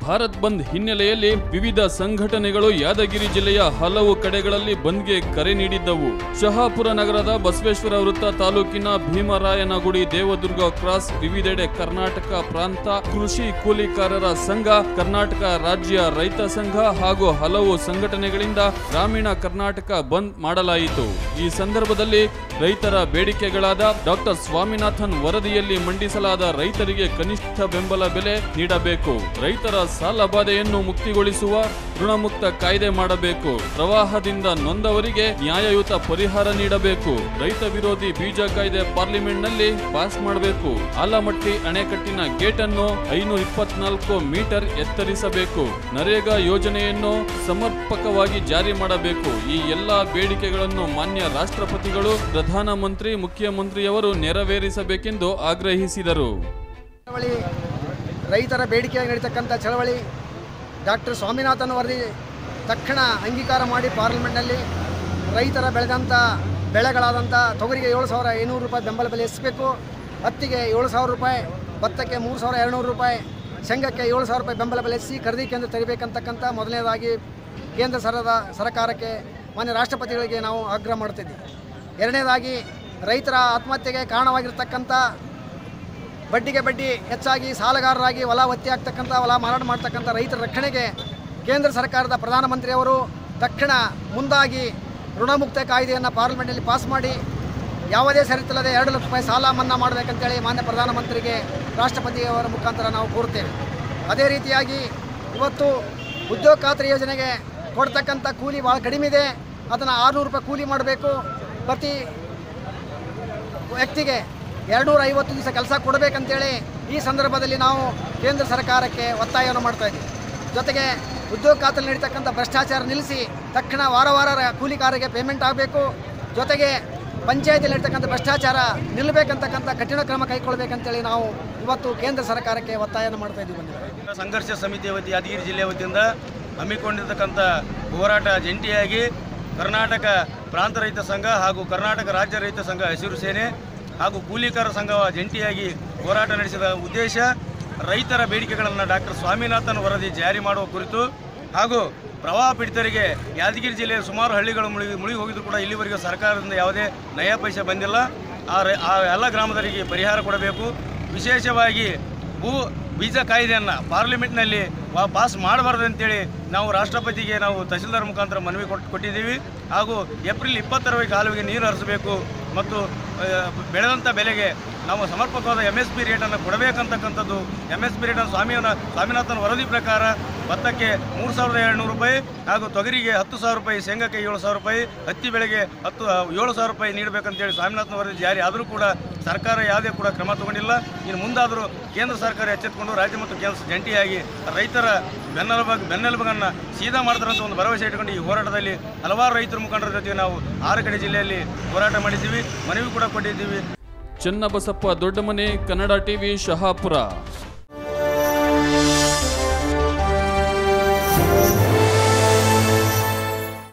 ಭಾರತ್ ಬಂದ್ ಹಿನ್ನೆಲೆಯಲ್ಲಿ ವಿವಿಧ ಸಂಘಟನೆಗಳು ಯಾದಗಿರಿ ಜಿಲ್ಲೆಯ ಹಲವು ಕಡೆಗಳಲ್ಲಿ ಬಂದ್ಗೆ ಕರೆ ನೀಡಿದ್ದವು. ಶಹಾಪುರ ನಗರದ ಬಸವೇಶ್ವರ ವೃತ್ತ ತಾಲೂಕಿನ ಭೀಮರಾಯನಗುಡಿ ದೇವದುರ್ಗ ಕ್ರಾಸ್ ವಿವಿಧೆಡೆ ಕರ್ನಾಟಕ ಪ್ರಾಂತ ಕೃಷಿ ಕೂಲಿಕಾರರ ಸಂಘ, ಕರ್ನಾಟಕ ರಾಜ್ಯ ರೈತ ಸಂಘ ಹಾಗೂ ಹಲವು ಸಂಘಟನೆಗಳಿಂದ ಗ್ರಾಮೀಣ ಕರ್ನಾಟಕ ಬಂದ್ ಮಾಡಲಾಯಿತು. ಈ ಸಂದರ್ಭದಲ್ಲಿ ರೈತರ ಬೇಡಿಕೆಗಳಾದ ಡಾಕ್ಟರ್ ಸ್ವಾಮಿನಾಥನ್ ವರದಿಯಲ್ಲಿ ಮಂಡಿಸಲಾದ ರೈತರಿಗೆ ಕನಿಷ್ಠ ಬೆಂಬಲ ಬೆಲೆ ನೀಡಬೇಕು, ರೈತರ ಸಾಲ ಬಾಧೆಯನ್ನು ಮುಕ್ತಿಗೊಳಿಸುವ ಋಣಮುಕ್ತ ಕಾಯ್ದೆ ಮಾಡಬೇಕು, ಪ್ರವಾಹದಿಂದ ನೊಂದವರಿಗೆ ನ್ಯಾಯಯುತ ಪರಿಹಾರ ನೀಡಬೇಕು, ರೈತ ವಿರೋಧಿ ಬೀಜ ಕಾಯ್ದೆ ಪಾರ್ಲಿಮೆಂಟ್ನಲ್ಲಿ ಪಾಸ್ ಮಾಡಬೇಕು, ಆಲಮಟ್ಟಿ ಅಣೆಕಟ್ಟಿನ ಗೇಟ್ ಅನ್ನು 524 ಮೀಟರ್ ಎತ್ತರಿಸಬೇಕು, ನರೇಗಾ ಯೋಜನೆಯನ್ನು ಸಮರ್ಪಕವಾಗಿ ಜಾರಿ ಮಾಡಬೇಕು. ಈ ಎಲ್ಲಾ ಬೇಡಿಕೆಗಳನ್ನು ಮಾನ್ಯ ರಾಷ್ಟ್ರಪತಿಗಳು, ಪ್ರಧಾನಮಂತ್ರಿ, ಮುಖ್ಯಮಂತ್ರಿಯವರು ನೆರವೇರಿಸಬೇಕೆಂದು ಆಗ್ರಹಿಸಿದರು. ರೈತರ ಬೇಡಿಕೆ ನಡೀತಕ್ಕಂಥ ಚಳವಳಿ ಡಾಕ್ಟರ್ ಸ್ವಾಮಿನಾಥನ್ ವರದಿ ತಕ್ಷಣ ಅಂಗೀಕಾರ ಮಾಡಿ ಪಾರ್ಲಿಮೆಂಟ್ನಲ್ಲಿ ರೈತರ ಬೆಳೆದಂಥ ಬೆಳೆಗಳಾದಂಥ ತೊಗರಿಗೆ 7,500 ರೂಪಾಯಿ ಬೆಂಬಲ ಬೆಲೆ ಎಸಬೇಕು, ಹತ್ತಿಗೆ 7,000 ರೂಪಾಯಿ, ಭತ್ತಕ್ಕೆ 3,200 ರೂಪಾಯಿ, ಶೇಂಗಕ್ಕೆ 7,000 ರೂಪಾಯಿ ಬೆಂಬಲ ಬೆಲೆ ಎಸಿ ಖರೀದಿ ಕೇಂದ್ರ ತೆರಿಬೇಕಂತಕ್ಕಂಥ ಮೊದಲನೇದಾಗಿ ಕೇಂದ್ರ ಸರ್ಕಾರಕ್ಕೆ ಮಾನ್ಯ ರಾಷ್ಟ್ರಪತಿಗಳಿಗೆ ನಾವು ಆಗ್ರಹ ಮಾಡ್ತಿದ್ವಿ. ಎರಡನೇದಾಗಿ ರೈತರ ಆತ್ಮಹತ್ಯೆಗೆ ಕಾರಣವಾಗಿರ್ತಕ್ಕಂಥ ಬಡ್ಡಿಗೆ ಬಡ್ಡಿ ಹೆಚ್ಚಾಗಿ ಸಾಲಗಾರರಾಗಿ ಹೊಲ ಒತ್ತಿ ಆಗ್ತಕ್ಕಂಥ ಹೊಲ ಮಾರಾಟ ಮಾಡ್ತಕ್ಕಂಥ ರೈತರ ರಕ್ಷಣೆಗೆ ಕೇಂದ್ರ ಸರ್ಕಾರದ ಪ್ರಧಾನಮಂತ್ರಿಯವರು ತಕ್ಷಣ ಮುಂದಾಗಿ ಋಣಮುಕ್ತ ಕಾಯ್ದೆಯನ್ನು ಪಾರ್ಲಿಮೆಂಟಲ್ಲಿ ಪಾಸ್ ಮಾಡಿ ಯಾವುದೇ ಷರತ್ತಿಲ್ಲದೆ 2 ಲಕ್ಷ ರೂಪಾಯಿ ಸಾಲ ಮನ್ನಾ ಮಾಡಬೇಕಂತೇಳಿ ಮಾನ್ಯ ಪ್ರಧಾನಮಂತ್ರಿಗೆ ರಾಷ್ಟ್ರಪತಿಯವರ ಮುಖಾಂತರ ನಾವು ಕೋರ್ತೇವೆ. ಅದೇ ರೀತಿಯಾಗಿ ಇವತ್ತು ಉದ್ಯೋಗ ಖಾತ್ರಿ ಯೋಜನೆಗೆ ಕೊಡ್ತಕ್ಕಂಥ ಕೂಲಿ ಭಾಳ ಕಡಿಮೆ ಇದೆ, ಅದನ್ನು 600 ರೂಪಾಯಿ ಕೂಲಿ ಮಾಡಬೇಕು, ಪ್ರತಿ ವ್ಯಕ್ತಿಗೆ 250 ದಿವಸ ಕೆಲಸ ಕೊಡಬೇಕಂತೇಳಿ ಈ ಸಂದರ್ಭದಲ್ಲಿ ನಾವು ಕೇಂದ್ರ ಸರ್ಕಾರಕ್ಕೆ ಒತ್ತಾಯವನ್ನು ಮಾಡ್ತಾ ಇದ್ದೀವಿ. ಜೊತೆಗೆ ಉದ್ಯೋಗ ಖಾತ್ರಿ ನಡೀತಕ್ಕಂಥ ಭ್ರಷ್ಟಾಚಾರ ನಿಲ್ಲಿಸಿ ತಕ್ಷಣ ವಾರ ಕೂಲಿಕಾರರಿಗೆ ಪೇಮೆಂಟ್ ಆಗಬೇಕು. ಜೊತೆಗೆ ಪಂಚಾಯತಿಯಲ್ಲಿ ನಡೀತಕ್ಕಂಥ ಭ್ರಷ್ಟಾಚಾರ ನಿಲ್ಲಬೇಕಂತಕ್ಕಂಥ ಕಠಿಣ ಕ್ರಮ ಕೈಗೊಳ್ಳಬೇಕಂತೇಳಿ ನಾವು ಇವತ್ತು ಕೇಂದ್ರ ಸರ್ಕಾರಕ್ಕೆ ಒತ್ತಾಯವನ್ನು ಮಾಡ್ತಾ ಇದ್ದೀವಿ. ಸಂಘರ್ಷ ಸಮಿತಿಯ ವತಿ ಯಾದಗಿರಿ ಜಿಲ್ಲೆಯ ವತಿಯಿಂದ ಹಮ್ಮಿಕೊಂಡಿರ್ತಕ್ಕಂಥ ಹೋರಾಟ ಜಂಟಿಯಾಗಿ ಕರ್ನಾಟಕ ಪ್ರಾಂತ ರೈತ ಸಂಘ ಹಾಗೂ ಕರ್ನಾಟಕ ರಾಜ್ಯ ರೈತ ಸಂಘ ಹಸಿರು ಸೇನೆ ಹಾಗೂ ಕೂಲಿಕಾರ ಸಂಘ ಜಂಟಿಯಾಗಿ ಹೋರಾಟ ನಡೆಸಿದ ಉದ್ದೇಶ ರೈತರ ಬೇಡಿಕೆಗಳನ್ನು ಡಾಕ್ಟರ್ ಸ್ವಾಮಿನಾಥನ್ ವರದಿ ಜಾರಿ ಮಾಡುವ ಕುರಿತು ಹಾಗೂ ಪ್ರವಾಹ ಪೀಡಿತರಿಗೆ ಯಾದಗಿರಿ ಜಿಲ್ಲೆಯ ಸುಮಾರು ಹಳ್ಳಿಗಳು ಮುಳುಗಿ ಹೋಗಿದ್ರು ಕೂಡ ಇಲ್ಲಿವರೆಗೂ ಸರ್ಕಾರದಿಂದ ಯಾವುದೇ ನಯಾ ಪೈಸೆ ಬಂದಿಲ್ಲ. ಆ ಎಲ್ಲ ಗ್ರಾಮದವರಿಗೆ ಪರಿಹಾರ ಕೊಡಬೇಕು. ವಿಶೇಷವಾಗಿ ಬೀಜ ಕಾಯ್ದೆಯನ್ನು ಪಾರ್ಲಿಮೆಂಟ್ನಲ್ಲಿ ಪಾಸ್ ಮಾಡಬಾರ್ದು ಅಂತೇಳಿ ನಾವು ರಾಷ್ಟ್ರಪತಿಗೆ ನಾವು ತಹಸೀಲ್ದಾರ್ ಮುಖಾಂತರ ಮನವಿ ಕೊಟ್ಟಿದ್ದೀವಿ. ಹಾಗೂ ಏಪ್ರಿಲ್ 20ರ ಕಾಲುವೆಗೆ ನೀರು ಹರಿಸಬೇಕು ಮತ್ತು ಬೆಳೆದಂಥ ಬೆಲೆಗೆ ನಾವು ಸಮರ್ಪಕವಾದ MSP ರೇಟನ್ನು ಕೊಡಬೇಕಂತಕ್ಕಂಥದ್ದು. MSP ರೇಟನ್ನು ಸ್ವಾಮಿನಾಥನ್ ವರದಿ ಪ್ರಕಾರ ಭತ್ತಕ್ಕೆ 3,200 ರೂಪಾಯಿ ಹಾಗೂ ತೊಗರಿಗೆ 10,000 ರೂಪಾಯಿ, ಶೇಂಗಕ್ಕೆ 7,000 ರೂಪಾಯಿ, ಹತ್ತಿ ಬೆಳೆಗೆ 7,000 ರೂಪಾಯಿ ನೀಡಬೇಕಂತೇಳಿ ಸ್ವಾಮಿನಾಥನ್ ವರದಿ ಜಾರಿ ಆದರೂ ಕೂಡ ಸರ್ಕಾರ ಯಾವುದೇ ಕೂಡ ಕ್ರಮ ತಗೊಂಡಿಲ್ಲ. ಇನ್ನು ಮುಂದಾದರೂ ಕೇಂದ್ರ ಸರ್ಕಾರ ಎಚ್ಚೆತ್ತುಕೊಂಡು ರಾಜ್ಯ ಮತ್ತು ಕೇಂದ್ರ ಜಂಟಿಯಾಗಿ ರೈತರ ಬೆನ್ನೆಲುಬನ್ನು ಸೀದಾ ಮಾಡ್ತಾರಂತ ಒಂದು ಭರವಸೆ ಇಟ್ಟುಕೊಂಡು ಈ ಹೋರಾಟದಲ್ಲಿ ಹಲವಾರು ರೈತರ ಮುಖಂಡರ ಜೊತೆಗೆ ನಾವು 6 ಕಡೆ ಜಿಲ್ಲೆಯಲ್ಲಿ ಹೋರಾಟ ಮಾಡಿದ್ದೀವಿ, ಮನವಿ ಕೂಡ ಕೊಟ್ಟಿದ್ದೀವಿ. ಚನ್ನಬಸಪ್ಪ ದೊಡ್ಡಮನೆ, ಕನ್ನಡ ಟಿವಿ, ಶಹಾಪುರ.